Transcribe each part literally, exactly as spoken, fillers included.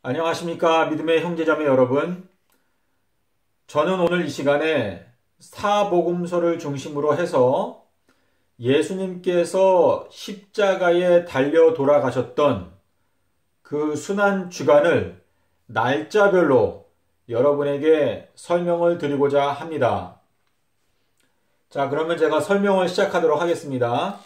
안녕하십니까 믿음의 형제자매 여러분. 저는 오늘 이 시간에 사복음서를 중심으로 해서 예수님께서 십자가에 달려 돌아가셨던 그 순환 주간을 날짜별로 여러분에게 설명을 드리고자 합니다. 자, 그러면 제가 설명을 시작하도록 하겠습니다.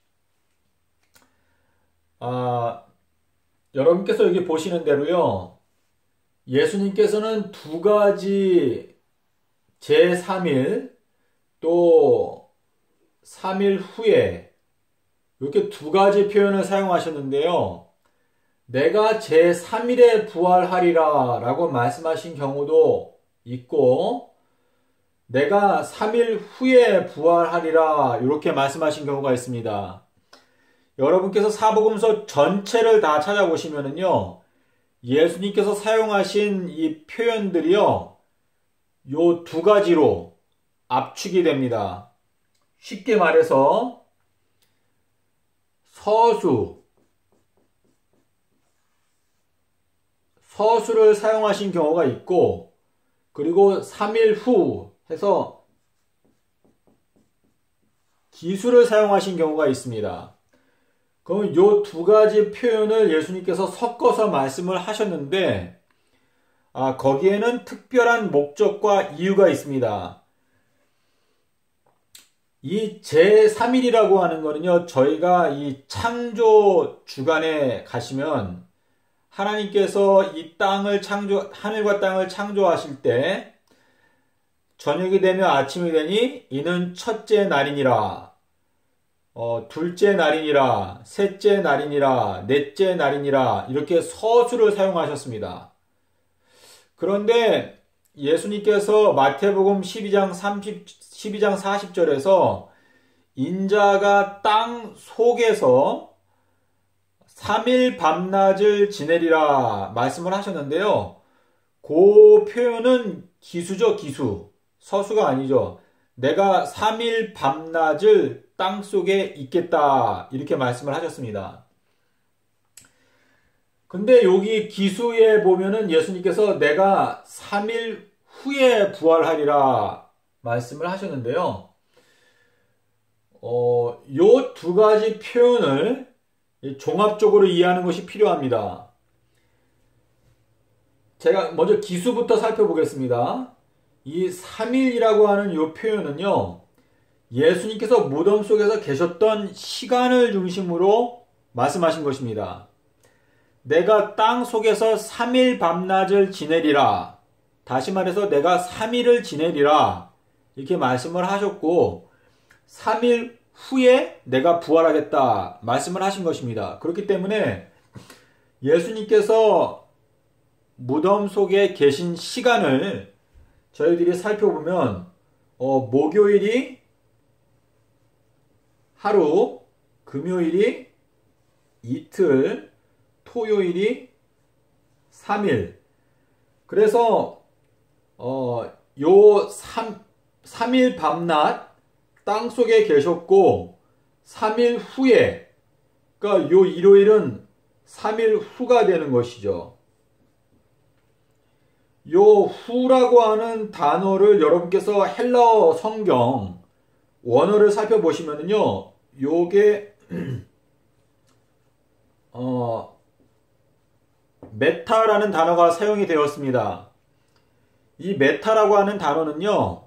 아, 여러분께서 여기 보시는 대로요, 예수님께서는 두 가지 제삼 일 또 삼 일 후에 이렇게 두 가지 표현을 사용하셨는데요. 내가 제삼 일에 부활하리라 라고 말씀하신 경우도 있고, 내가 삼 일 후에 부활하리라 이렇게 말씀하신 경우가 있습니다. 여러분께서 사복음서 전체를 다 찾아보시면은요, 예수님께서 사용하신 이 표현들이요, 요 두 가지로 압축이 됩니다. 쉽게 말해서 서수, 서수를 사용하신 경우가 있고, 그리고 삼 일 후 해서 기수를 사용하신 경우가 있습니다. 그럼 요 두 가지 표현을 예수님께서 섞어서 말씀을 하셨는데, 아, 거기에는 특별한 목적과 이유가 있습니다. 이 제삼 일이라고 하는 거는요, 저희가 이 창조 주간에 가시면 하나님께서 이 땅을 창조, 하늘과 땅을 창조하실 때 저녁이 되며 아침이 되니 이는 첫째 날이니라. 어, 둘째 날이니라, 셋째 날이니라, 넷째 날이니라, 이렇게 서술을 사용하셨습니다. 그런데 예수님께서 마태복음 십이 장 삼십, 십이 장 사십 절에서 인자가 땅 속에서 삼 일 밤낮을 지내리라 말씀을 하셨는데요. 그 표현은 기수죠, 기수. 서수가 아니죠. 내가 삼 일 밤낮을 땅 속에 있겠다 이렇게 말씀을 하셨습니다. 근데 여기 기수에 보면은 예수님께서 내가 삼 일 후에 부활하리라 말씀을 하셨는데요. 어, 요 두 가지 표현을 종합적으로 이해하는 것이 필요합니다. 제가 먼저 기수부터 살펴보겠습니다. 이 삼 일이라고 하는 이 표현은요, 예수님께서 무덤 속에서 계셨던 시간을 중심으로 말씀하신 것입니다. 내가 땅 속에서 삼 일 밤낮을 지내리라. 다시 말해서 내가 삼 일을 지내리라. 이렇게 말씀을 하셨고, 삼 일 후에 내가 부활하겠다. 말씀을 하신 것입니다. 그렇기 때문에 예수님께서 무덤 속에 계신 시간을 저희들이 살펴보면, 어, 목요일이 하루, 금요일이 이틀, 토요일이 삼 일. 그래서 어, 요 삼 일 밤낮 땅 속에 계셨고, 삼 일 후에, 그러니까 요 일요일은 삼 일 후가 되는 것이죠. 요 후라고 하는 단어를 여러분께서 헬라어 성경 원어를 살펴보시면은요, 요게 어, 메타라는 단어가 사용이 되었습니다. 이 메타라고 하는 단어는요,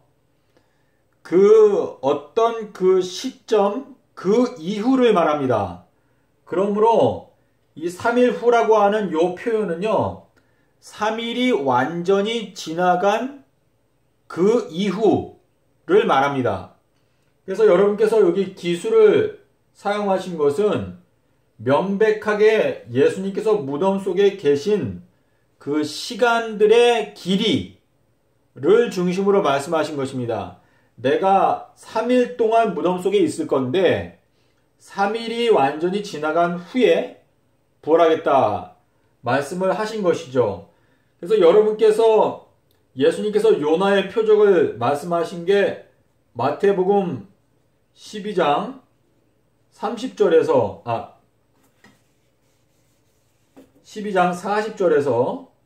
그 어떤 그 시점, 그 이후를 말합니다. 그러므로 이 삼 일 후라고 하는 요 표현은요, 삼 일이 완전히 지나간 그 이후를 말합니다. 그래서 여러분께서 여기 기수를 사용하신 것은 명백하게 예수님께서 무덤 속에 계신 그 시간들의 길이를 중심으로 말씀하신 것입니다. 내가 삼 일 동안 무덤 속에 있을 건데 삼 일이 완전히 지나간 후에 부활하겠다 말씀을 하신 것이죠. 그래서 여러분께서 예수님께서 요나의 표적을 말씀하신 게 마태복음 십이 장 삼십 절에서 아 십이 장 사십 절에서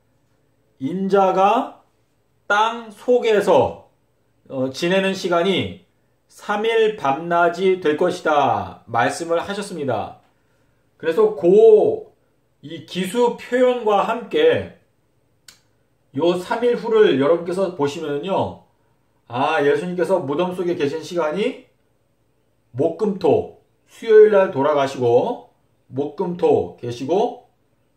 인자가 땅 속에서 어, 지내는 시간이 삼 일 밤낮이 될 것이다 말씀을 하셨습니다. 그래서 그 이 기수 표현과 함께 요 삼 일 후를 여러분께서 보시면요, 아, 예수님께서 무덤 속에 계신 시간이 목금토 수요일 날 돌아가시고 목금토 계시고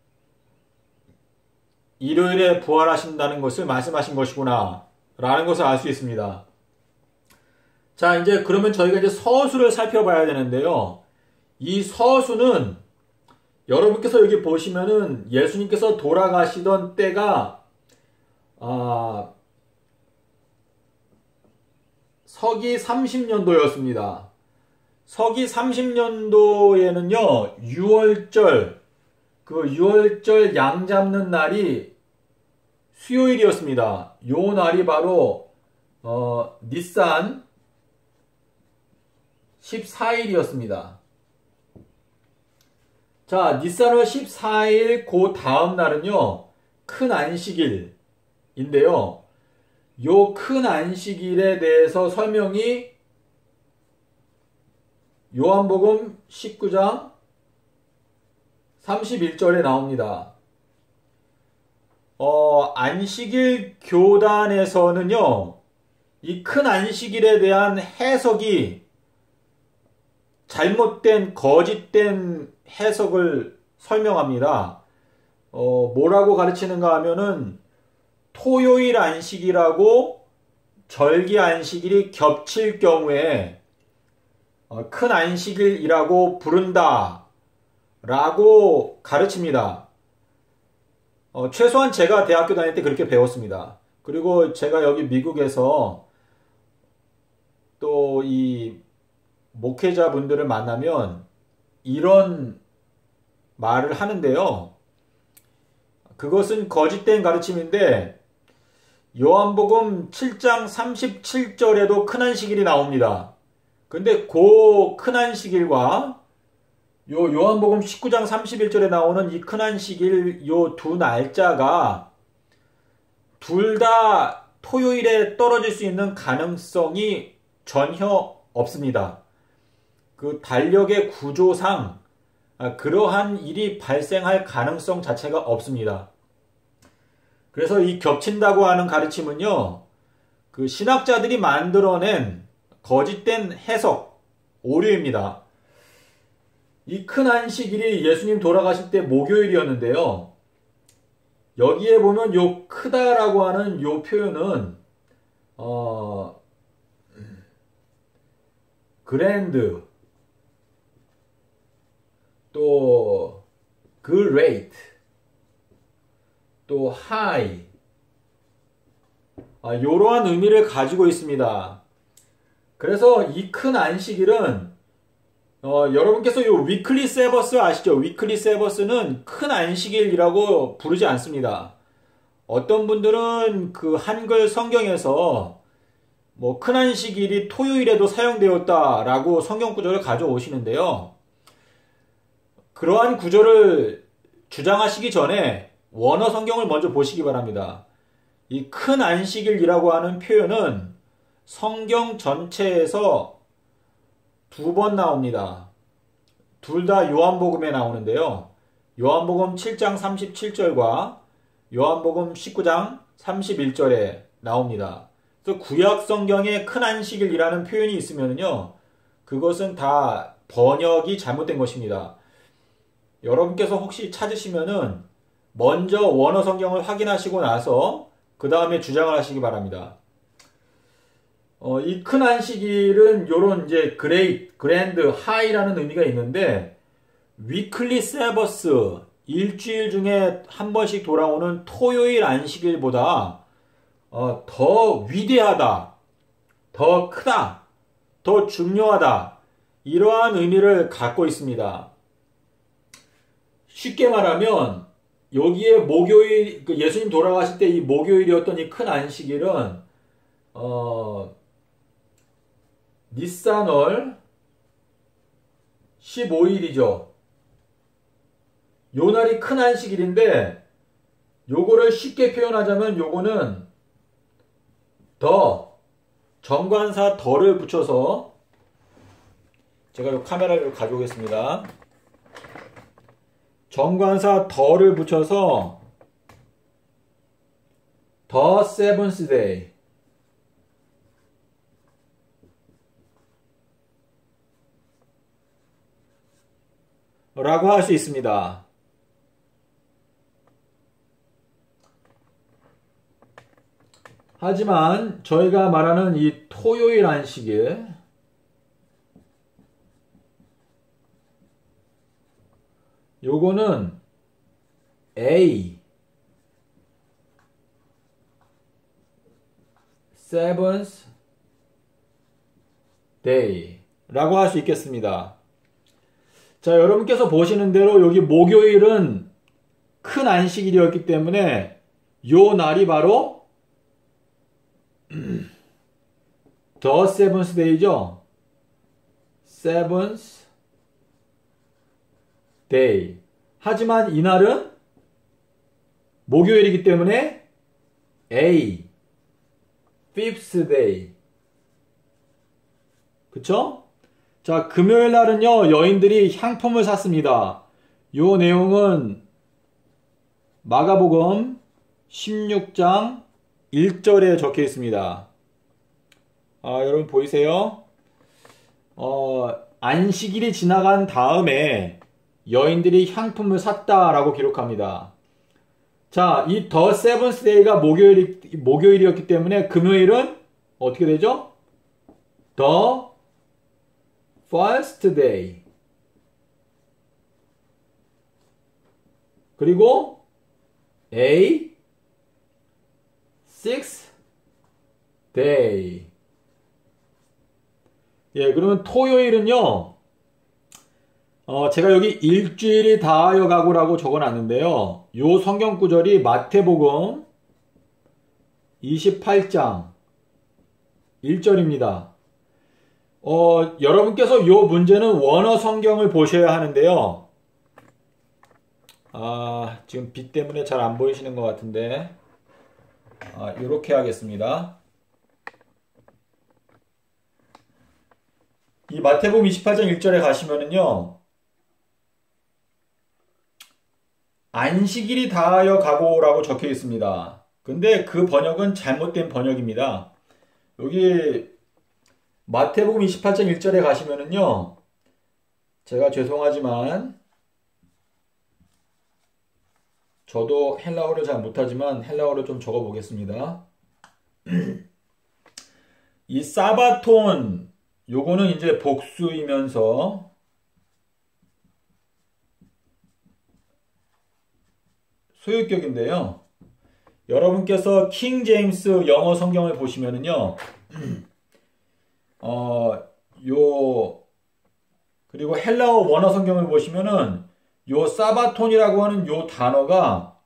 일요일에 부활하신다는 것을 말씀하신 것이구나 라는 것을 알 수 있습니다. 자, 이제 그러면 저희가 이제 서수를 살펴봐야 되는데요. 이 서수는 여러분께서 여기 보시면은 예수님께서 돌아가시던 때가 아, 서기 삼십 년도였습니다. 서기 삼십 년도에는요, 유월절, 그 유월절 양 잡는 날이 수요일이었습니다. 요 날이 바로 어, 니산 십사 일이었습니다. 자, 니산월 십사 일 그 다음 날은요, 큰 안식일인데요. 요 큰 안식일에 대해서 설명이 요한복음 십구 장 삼십일 절에 나옵니다. 어, 안식일 교단에서는요, 이 큰 안식일에 대한 해석이 잘못된, 거짓된 해석을 설명합니다. 어, 뭐라고 가르치는가 하면은 토요일 안식일하고 절기 안식일이 겹칠 경우에 어, 큰 안식일이라고 부른다 라고 가르칩니다. 어, 최소한 제가 대학교 다닐 때 그렇게 배웠습니다. 그리고 제가 여기 미국에서 또 이 목회자분들을 만나면 이런 말을 하는데요. 그것은 거짓된 가르침인데 요한복음 칠 장 삼십칠 절에도 큰 안식일이 나옵니다. 근데 그 큰 안식일과 요 요한복음 십구 장 삼십일 절에 나오는 이 큰 안식일 요 두 날짜가 둘 다 토요일에 떨어질 수 있는 가능성이 전혀 없습니다. 그 달력의 구조상 그러한 일이 발생할 가능성 자체가 없습니다. 그래서 이 겹친다고 하는 가르침은요, 그 신학자들이 만들어낸 거짓된 해석, 오류입니다. 이 큰 안식일이 예수님 돌아가실 때 목요일이었는데요. 여기에 보면 요 크다라고 하는 요 표현은 어, 그랜드, 또 great, 또 high, 아, 이러한 의미를 가지고 있습니다. 그래서 이 큰 안식일은 어, 여러분께서 이 위클리 세버스 아시죠? 위클리 세버스는 큰 안식일이라고 부르지 않습니다. 어떤 분들은 그 한글 성경에서 뭐 큰 안식일이 토요일에도 사용되었다라고 성경 구절을 가져오시는데요. 그러한 구절을 주장하시기 전에 원어 성경을 먼저 보시기 바랍니다. 이 큰 안식일이라고 하는 표현은 성경 전체에서 두 번 나옵니다. 둘 다 요한복음에 나오는데요. 요한복음 칠 장 삼십칠 절과 요한복음 십구 장 삼십일 절에 나옵니다. 그래서 구약 성경에 큰 안식일이라는 표현이 있으면요, 그것은 다 번역이 잘못된 것입니다. 여러분께서 혹시 찾으시면은 먼저 원어 성경을 확인하시고 나서 그 다음에 주장을 하시기 바랍니다. 어, 이 큰 안식일은 요런 이제 great, grand, high라는 의미가 있는데 weekly sabbath, 일주일 중에 한 번씩 돌아오는 토요일 안식일보다 어, 더 위대하다, 더 크다, 더 중요하다, 이러한 의미를 갖고 있습니다. 쉽게 말하면 여기에 목요일, 예수님 돌아가실 때 이 목요일이었던 이 큰 안식일은 어, 니산월 십오 일이죠. 요 날이 큰 안식일인데 요거를 쉽게 표현하자면 요거는 더, 정관사 더를 붙여서 제가 요 카메라를 가져오겠습니다. 정관사 더를 붙여서 the seventh day 라고 할 수 있습니다. 하지만 저희가 말하는 이 토요일 안식일, 요거는 A seventh day 라고 할 수 있겠습니다. 자, 여러분께서 보시는 대로 여기 목요일은 큰 안식일이었기 때문에 요 날이 바로 the seventh day죠. seventh day. 하지만 이날은 목요일이기 때문에 A fifth day. 그쵸? 자, 금요일 날은요, 여인들이 향품을 샀습니다. 요 내용은 마가복음 십육 장 일 절에 적혀 있습니다. 아, 여러분 보이세요? 어, 안식일이 지나간 다음에 여인들이 향품을 샀다라고 기록합니다. 자, 이 더 세븐스 데이가 목요일, 목요일이었기 때문에 금요일은 어떻게 되죠? The first day. 그리고 A sixth day. 예, 그러면 토요일은요, 어, 제가 여기 일주일이 다하여 가고라고 적어놨는데요. 요 성경 구절이 마태복음 이십팔 장 일 절입니다. 어, 여러분께서 요 문제는 원어 성경을 보셔야 하는데요. 아, 지금 빛 때문에 잘 안 보이시는 것 같은데, 아, 요렇게 하겠습니다. 이 마태복음 이십팔 장 일 절에 가시면은요, 안식일이 다하여 가고라고 적혀 있습니다. 근데 그 번역은 잘못된 번역입니다. 여기 마태복음 이십팔 장 일 절에 가시면은요, 제가 죄송하지만 저도 헬라어를 잘 못하지만 헬라어를 좀 적어 보겠습니다. 이 사바톤, 요거는 이제 복수이면서 소유격인데요. 여러분께서 킹 제임스 영어 성경을 보시면은요, 어, 요, 그리고 헬라어 원어 성경을 보시면은 요 사바톤이라고 하는 요 단어가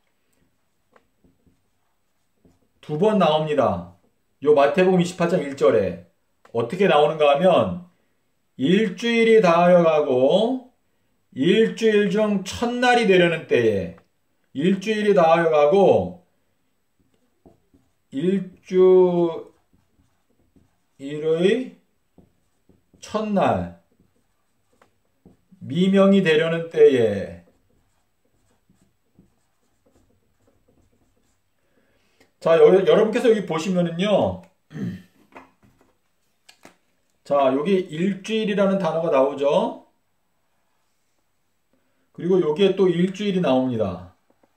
두 번 나옵니다. 요 마태복음 이십팔 장 일 절에 어떻게 나오는가 하면 일주일이 다하여 가고 일주일 중 첫날이 되려는 때에, 일주일이 다하여 가고 일주일의 첫날, 미명이 되려는 때에. 자, 여, 여러분께서 여기 보시면은요, 자, 여기 일주일이라는 단어가 나오죠. 그리고 여기에 또 일주일이 나옵니다.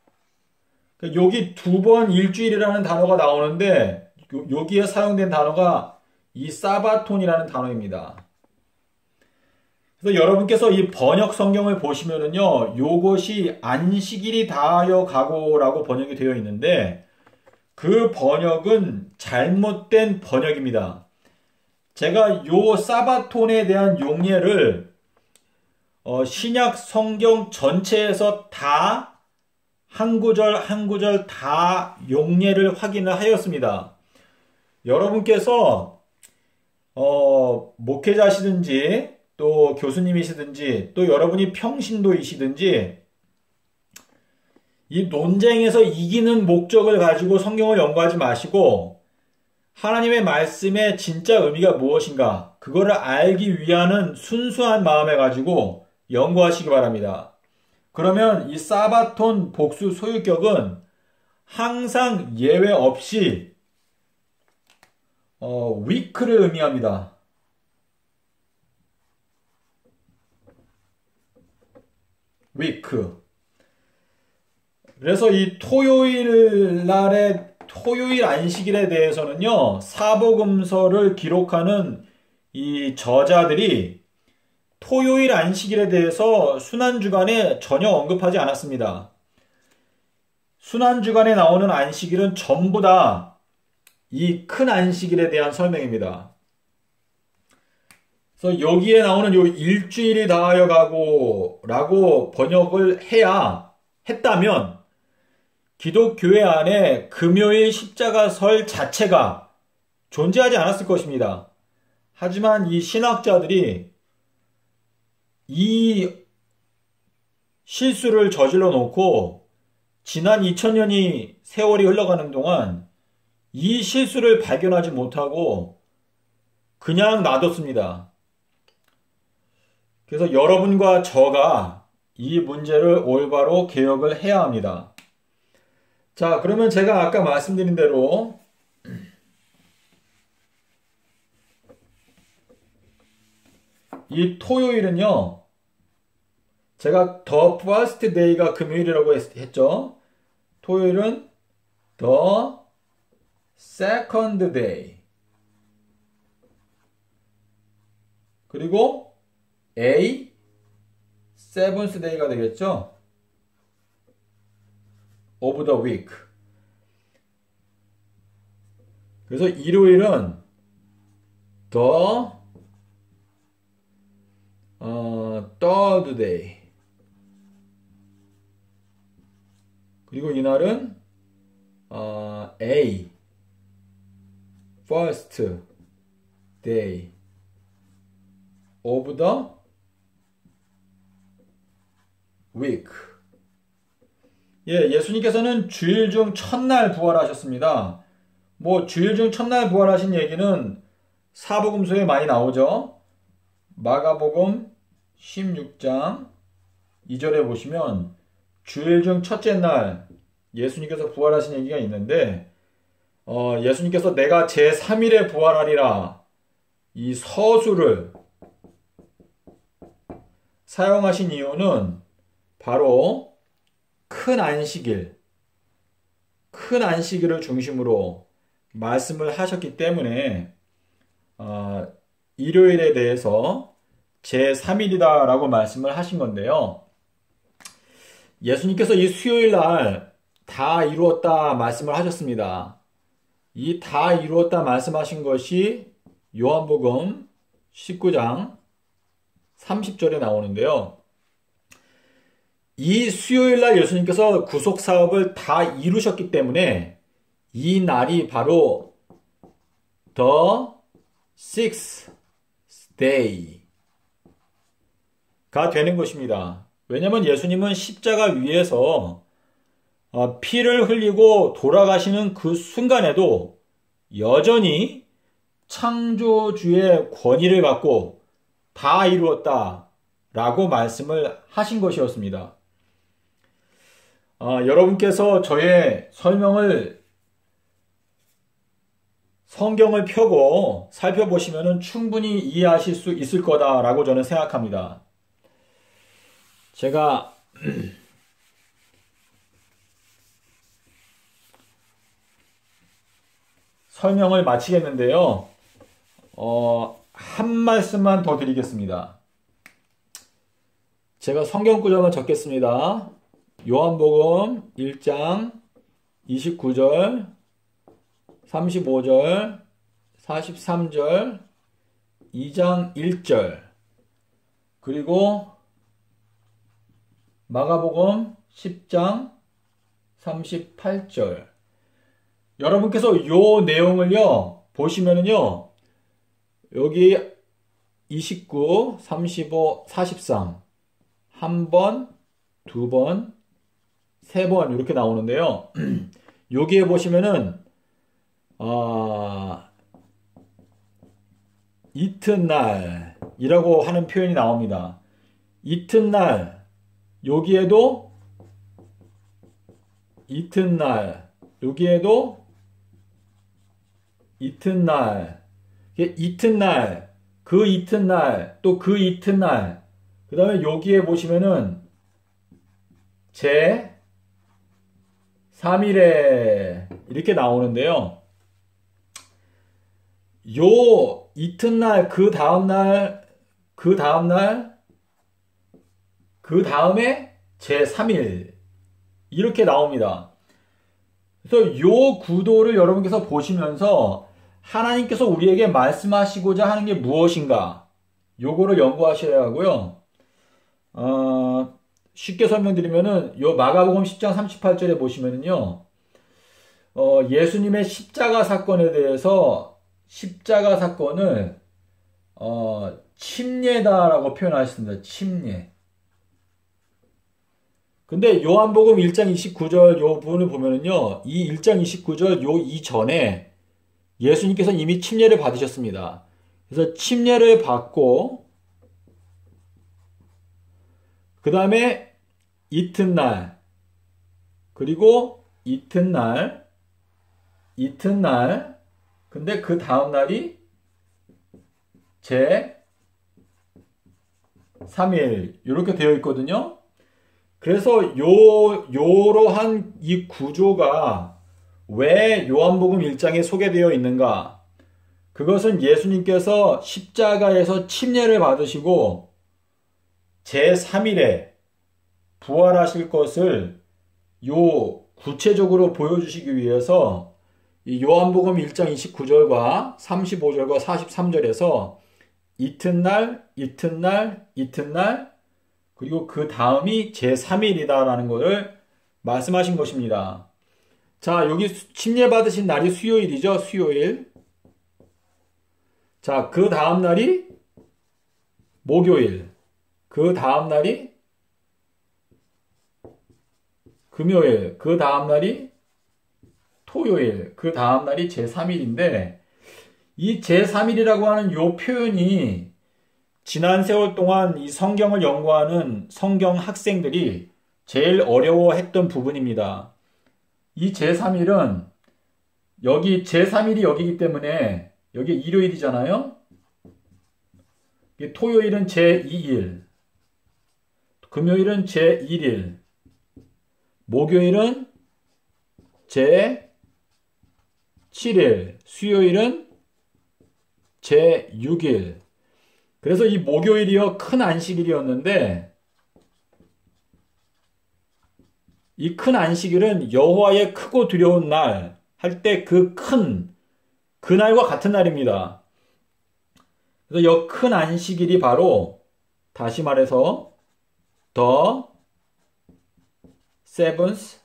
여기 두 번 일주일이라는 단어가 나오는데, 여기에 사용된 단어가 이 사바톤이라는 단어입니다. 그래서 여러분께서 이 번역 성경을 보시면은요, 요것이 안식일이 다하여 가고라고 번역이 되어 있는데, 그 번역은 잘못된 번역입니다. 제가 요 사바톤에 대한 용례를 어, 신약 성경 전체에서 다 한 구절 한 구절 다 용례를 확인을 하였습니다. 여러분께서 어, 목회자시든지 또 교수님이시든지 또 여러분이 평신도이시든지 이 논쟁에서 이기는 목적을 가지고 성경을 연구하지 마시고 하나님의 말씀의 진짜 의미가 무엇인가 그거를 알기 위한 순수한 마음에 가지고 연구하시기 바랍니다. 그러면 이 사바톤 복수 소유격은 항상 예외 없이 어, 위크를 의미합니다. 위크. 그래서 이 토요일 날의 토요일 안식일에 대해서는요, 사복음서를 기록하는 이 저자들이 토요일 안식일에 대해서 순환주간에 전혀 언급하지 않았습니다. 순환주간에 나오는 안식일은 전부 다 이 큰 안식일에 대한 설명입니다. 그래서 여기에 나오는 요 일주일이 다하여 가고 라고 번역을 해야 했다면 기독교회 안에 금요일 십자가 설 자체가 존재하지 않았을 것입니다. 하지만 이 신학자들이 이 실수를 저질러 놓고 지난 이천 년이 세월이 흘러가는 동안 이 실수를 발견하지 못하고 그냥 놔뒀습니다. 그래서 여러분과 저가 이 문제를 올바로 개혁을 해야 합니다. 자, 그러면 제가 아까 말씀드린 대로 이 토요일은요, 제가 the first day가 금요일이라고 했, 했죠. 토요일은 the second day. 그리고 A seventh day가 되겠죠. of the week. 그래서 일요일은 the 어, third day. 그리고 이날은 어, A first day of the week. 예, 예수님께서는 주일 중 첫날 부활하셨습니다. 뭐 주일 중 첫날 부활하신 얘기는 사복음서에 많이 나오죠. 마가복음 십육 장 이 절에 보시면 주일 중 첫째 날 예수님께서 부활하신 얘기가 있는데 어, 예수님께서 내가 제삼 일에 부활하리라 이 서술을 사용하신 이유는 바로 큰 안식일, 큰 안식일을 중심으로 말씀을 하셨기 때문에 어, 일요일에 대해서 제삼 일이다 라고 말씀을 하신 건데요. 예수님께서 이 수요일 날 다 이루었다 말씀을 하셨습니다. 이 다 이루었다 말씀하신 것이 요한복음 십구 장 삼십 절에 나오는데요. 이 수요일 날 예수님께서 구속 사업을 다 이루셨기 때문에 이 날이 바로 the sixth day가 되는 것입니다. 왜냐하면 예수님은 십자가 위에서 피를 흘리고 돌아가시는 그 순간에도 여전히 창조주의 권위를 갖고 다 이루었다 라고 말씀을 하신 것이었습니다. 아, 여러분께서 저의 설명을 성경을 펴고 살펴보시면 충분히 이해하실 수 있을 거다라고 저는 생각합니다. 제가 설명을 마치겠는데요. 어, 한 말씀만 더 드리겠습니다. 제가 성경 구절만 적겠습니다. 요한복음 일 장 이십구 절, 삼십오 절, 사십삼 절, 이 장 일 절, 그리고 마가복음 십 장 삼십팔 절. 여러분께서 요 내용을요, 보시면은요, 여기 이십구, 삼십오, 사십삼, 한 번, 두 번, 세 번 이렇게 나오는데요. 여기에 보시면은 어, 이튿날이라고 하는 표현이 나옵니다. 이튿날, 여기에도 이튿날, 여기에도 이튿날, 이게 이튿날, 그 이튿날, 또 그 이튿날, 그 다음에 여기에 보시면은 제 삼 일에 이렇게 나오는데요. 요 이튿날, 그 다음날, 그 다음날, 그 다음에 제삼 일 이렇게 나옵니다. 그래서 요 구도를 여러분께서 보시면서 하나님께서 우리에게 말씀하시고자 하는 게 무엇인가 요거를 연구하셔야 하고요. 어, 쉽게 설명드리면은 요 마가복음 십 장 삼십팔 절에 보시면은요. 어, 예수님의 십자가 사건에 대해서 십자가 사건을 어, 침례다라고 표현하셨습니다. 침례. 근데 요한복음 일 장 이십구 절 요 부분을 보면은요. 이 일 장 이십구 절 요 이전에 예수님께서 이미 침례를 받으셨습니다. 그래서 침례를 받고 그 다음에 이튿날 그리고 이튿날 이튿날 근데 그 다음날이 제삼 일 이렇게 되어 있거든요. 그래서 요 요러한 이 구조가 왜 요한복음 일 장에 소개되어 있는가? 그것은 예수님께서 십자가에서 침례를 받으시고 제삼 일에 부활하실 것을 요 구체적으로 보여주시기 위해서 이 요한복음 일 장 이십구 절과 삼십오 절과 사십삼 절에서 이튿날, 이튿날, 이튿날 그리고 그 다음이 제삼 일이다라는 것을 말씀하신 것입니다. 자, 여기 침례 받으신 날이 수요일이죠. 수요일. 자, 그 다음 날이 목요일. 그 다음 날이 금요일. 그 다음 날이 토요일. 그 다음 날이 제삼 일인데 이 제삼 일이라고 하는 요 표현이 지난 세월 동안 이 성경을 연구하는 성경 학생들이 제일 어려워했던 부분입니다. 이 제삼 일은 여기 제삼 일이 여기이기 때문에 여기 일요일이잖아요. 토요일은 제이 일, 금요일은 제일 일, 목요일은 제칠 일, 수요일은 제육 일. 그래서 이 목요일이요 큰 안식일이었는데 이 큰 안식일은 여호와의 크고 두려운 날 할 때 그 큰 그날과 같은 날입니다. 그래서 이 큰 안식일이 바로 다시 말해서 The Seventh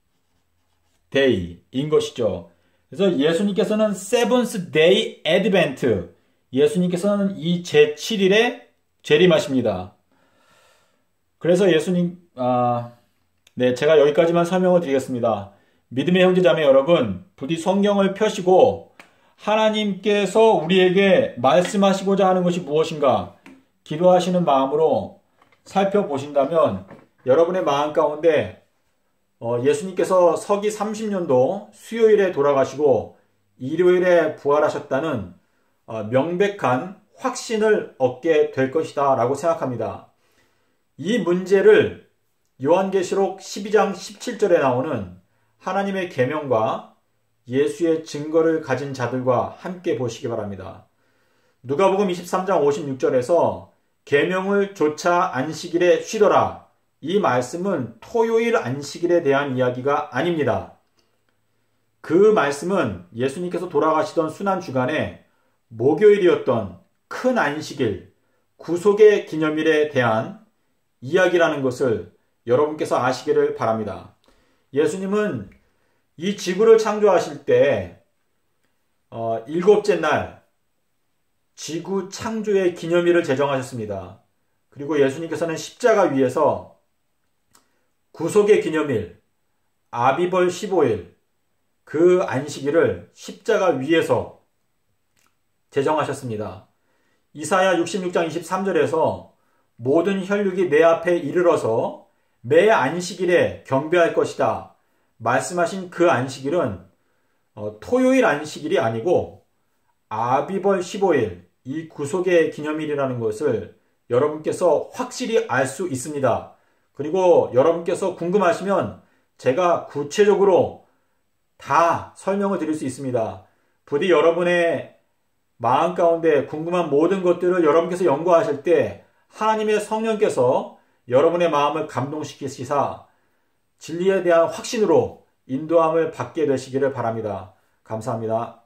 Day인 것이죠. 그래서 예수님께서는 Seventh Day Advent 예수님께서는 이 제칠 일에 재림하십니다. 그래서 예수님 아, 네, 제가 여기까지만 설명을 드리겠습니다. 믿음의 형제자매 여러분, 부디 성경을 펴시고 하나님께서 우리에게 말씀하시고자 하는 것이 무엇인가 기도하시는 마음으로 살펴보신다면 여러분의 마음 가운데 어, 예수님께서 서기 삼십 년도 수요일에 돌아가시고 일요일에 부활하셨다는 어, 명백한 확신을 얻게 될 것이다 라고 생각합니다. 이 문제를 요한계시록 십이 장 십칠 절에 나오는 하나님의 계명과 예수의 증거를 가진 자들과 함께 보시기 바랍니다. 누가복음 이십삼 장 오십육 절에서 계명을 조차 안식일에 쉬더라. 이 말씀은 토요일 안식일에 대한 이야기가 아닙니다. 그 말씀은 예수님께서 돌아가시던 순환 주간에 목요일이었던 큰 안식일, 구속의 기념일에 대한 이야기라는 것을 여러분께서 아시기를 바랍니다. 예수님은 이 지구를 창조하실 때 어, 일곱째 날 지구 창조의 기념일을 제정하셨습니다. 그리고 예수님께서는 십자가 위에서 구속의 기념일, 아비벌 십오 일 그 안식일을 십자가 위에서 제정하셨습니다. 이사야 육십육 장 이십삼 절에서 모든 혈육이 내 앞에 이르러서 매 안식일에 경배할 것이다 말씀하신 그 안식일은 어, 토요일 안식일이 아니고 아비벌 십오 일, 이 구속의 기념일이라는 것을 여러분께서 확실히 알 수 있습니다. 그리고 여러분께서 궁금하시면 제가 구체적으로 다 설명을 드릴 수 있습니다. 부디 여러분의 마음 가운데 궁금한 모든 것들을 여러분께서 연구하실 때 하나님의 성령께서 여러분의 마음을 감동시키시사 진리에 대한 확신으로 인도함을 받게 되시기를 바랍니다. 감사합니다.